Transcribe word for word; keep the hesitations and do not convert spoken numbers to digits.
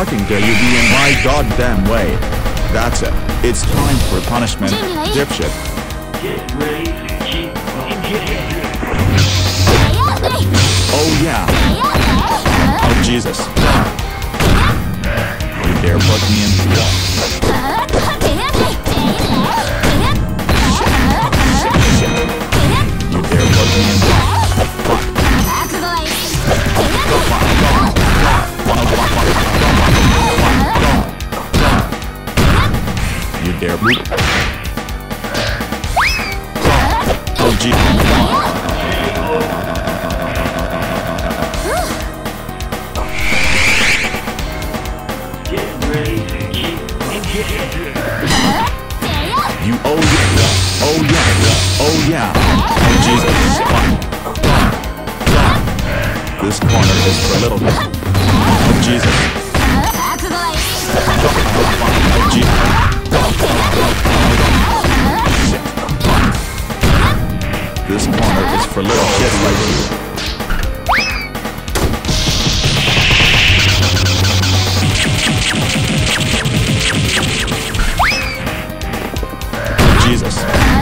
fucking dare you be in my goddamn way? That's it. It's time for punishment, dipshit. Get ready to keep Oh yeah. Oh Jesus. You dare put me in jail? You dare put me in jail? You dare move? Oh Jesus. You oh yeah, oh yeah, oh yeah, oh Jesus. This corner is for little bit. Oh Jesus. Oh Jesus. This corner is for little kids like you. Jesus.